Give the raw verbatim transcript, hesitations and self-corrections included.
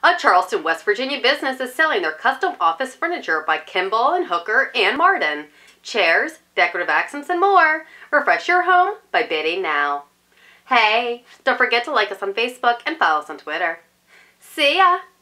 A Charleston, West Virginia business is selling their custom office furniture by Kimball and Hooker and Martin. Chairs, decorative accents, and more. Refresh your home by bidding now. Hey, don't forget to like us on Facebook and follow us on Twitter. See ya!